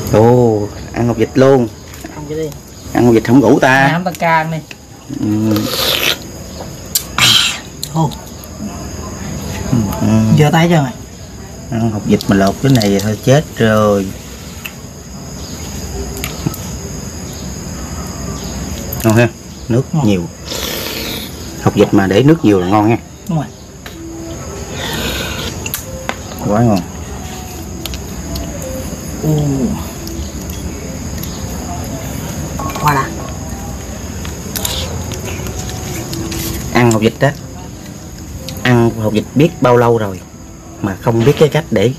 Ồ, ăn hột vịt luôn. Ăn cái đi. Ăn hột vịt không ngủ ta. Ăn tăng ca đi. Giờ tay chưa mày? Ăn hột vịt mà lột cái này thôi chết rồi. Ngon ha, nước nhiều. Hột vịt mà để nước nhiều là ngon nha. Đúng rồi. Quá ngon. Quá đã. Ăn hột vịt đó, ăn hột vịt biết bao lâu rồi mà không biết cái cách để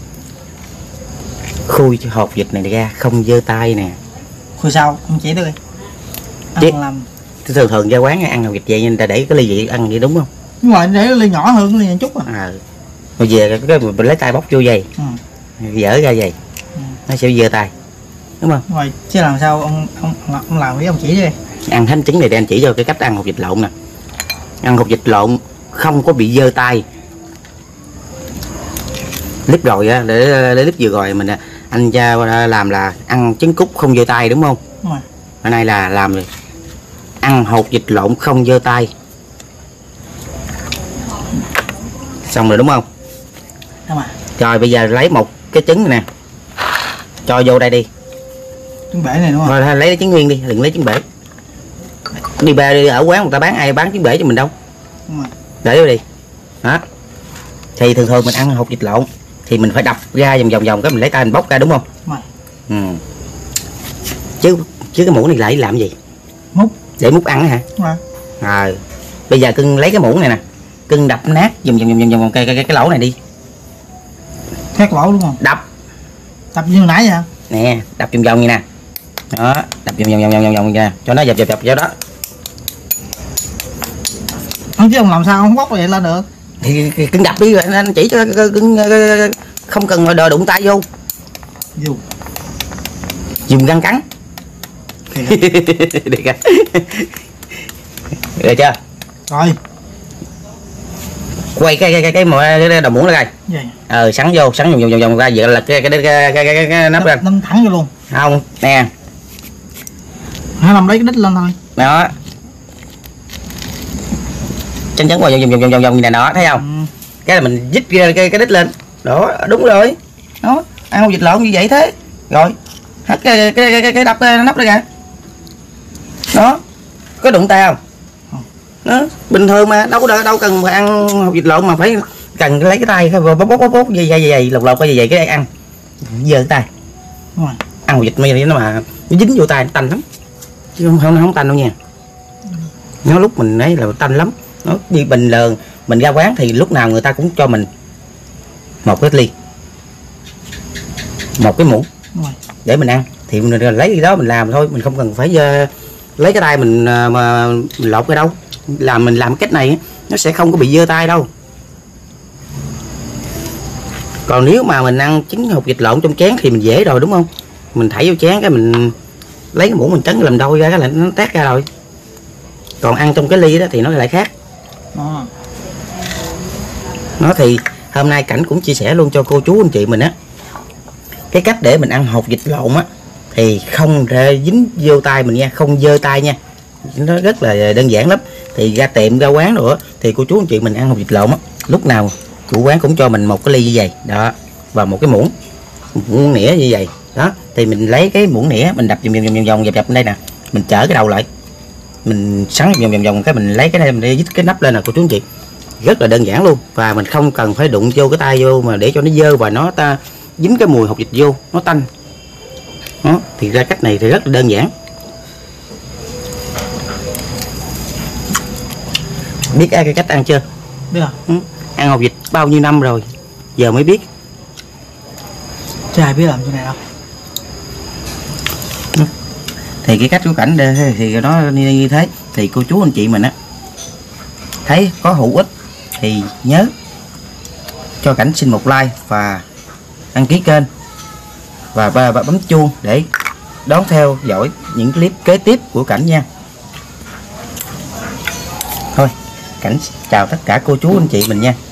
khui hột vịt này ra không dơ tay nè. Khui sao? Không chỉ được. Ăn làm thường thường ra quán ăn hột vịt vậy người ta để cái ly vậy ăn vậy đúng không? Đúng rồi, để ly nhỏ hơn cái ly một chút à. Rồi về cái mình lấy tay bóc vô vậy, dở ra vậy, nó sẽ dơ tay, đúng không? Đúng rồi, chứ làm sao ông làm với ông chỉ đi. Ăn thánh trứng này để anh chỉ cho cái cách ăn hột vịt lộn nè. Ăn hột vịt lộn không có bị dơ tay. Clip rồi á, để clip vừa rồi mình anh cha làm là ăn trứng cút không dơ tay đúng không? Đúng rồi. Hôm nay là làm rồi. Ăn hột vịt lộn không dơ tay. Xong rồi đúng không? Đúng rồi. Rồi bây giờ lấy một cái trứng này nè, cho vô đây đi. Trứng bể này đúng không? Rồi lấy trứng nguyên đi, đừng lấy trứng bể. Đi ba đi ở quán người ta bán, ai bán trứng bể cho mình đâu. Đúng rồi. Để vô đi. Đó. Thì thường thường mình ăn hột vịt lộn thì mình phải đập ra vòng cái mình lấy tay mình bóc ra đúng không? Đúng rồi. Chứ cái muỗng này lại làm gì? Múc. Để múc ăn hả? Đúng rồi. Rồi. Bây giờ cưng lấy cái muỗng này nè, cưng đập nát vòng cái lỗ này đi. Khác lỗ đúng không? Đập. Đập như nãy vậy hả? Nè, đập vòng như nè. Đó, đập vòng nha, cho nó dập vô đó. Không chứ ông làm sao không bóc vậy lên được? Thì cưng đập đi rồi anh chỉ cho cưng không cần đờ đụng tay vô. Dùng răng cắn. Được chưa? Được chưa? Rồi. Quay cái đầu muỗng ra coi. Sắn vô, sắn vòng ra vậy là cái nắp ra. Nằm thẳng vô luôn. Không, nè. Hãy làm lấy cái đít lên thôi. Đó. Chấn vào vòng như này đó, thấy không? Cái là mình dít ra cái đít lên. Đó, đúng rồi. Đó, ăn hột vịt lộn như vậy thế. Rồi. Hết cái đập nắp ra kìa. Đó. Có đụng tay không? Đó, bình thường mà đâu cần phải ăn hột vịt lộn mà phải cần lấy cái tay bóp vậy lột cái cái ăn giơ tay. Ăn hột vịt này nó mà nó dính vô tay nó tanh lắm chứ không tanh đâu nha. Nó lúc mình ấy là tanh lắm. Nó đi bình thường mình ra quán thì lúc nào người ta cũng cho mình một cái ly, một cái muỗng để mình ăn thì mình lấy cái đó mình làm thôi, mình không cần phải lấy cái tay mình mà mình lột cái đâu. Mình làm cách này nó sẽ không có bị dơ tay đâu. Còn nếu mà mình ăn trứng hột vịt lộn trong chén thì mình dễ rồi đúng không? Mình thảy vô chén cái mình lấy cái muỗng mình trấn làm đôi ra cái là nó tét ra rồi. Còn ăn trong cái ly đó thì nó lại khác. Nó thì hôm nay Cảnh cũng chia sẻ luôn cho cô chú anh chị mình á, cái cách để mình ăn hột vịt lộn á thì không dính vô tay mình nha, không dơ tay nha. Nó rất là đơn giản lắm. Thì ra tiệm ra quán nữa thì cô chú anh chị mình ăn hột vịt lộn á, lúc nào chủ quán cũng cho mình một cái ly như vậy đó và một cái muỗng nĩa như vậy đó. Thì mình lấy cái muỗng nĩa mình đập vòng dập đây nè, mình chở cái đầu lại, mình sắn vòng cái mình lấy cái này mình đi dít cái nắp lên nè cô chú anh chị. Rất là đơn giản luôn và mình không cần phải đụng vô cái tay vô mà để cho nó dơ và nó dính cái mùi hột vịt vô nó tanh đó. Thì ra cách này thì rất là đơn giản. Biết cái cách ăn chưa? Biết rồi. Ăn hột vịt bao nhiêu năm rồi giờ mới biết. Chứ ai biết làm như này đâu. Thì cái cách của Cảnh đây thì nó như thế. Thì cô chú anh chị mình á thấy có hữu ích thì nhớ cho Cảnh xin một like và đăng ký kênh và bấm chuông để đón theo dõi những clip kế tiếp của Cảnh nha. Thôi Cảnh chào tất cả cô chú anh chị mình nha.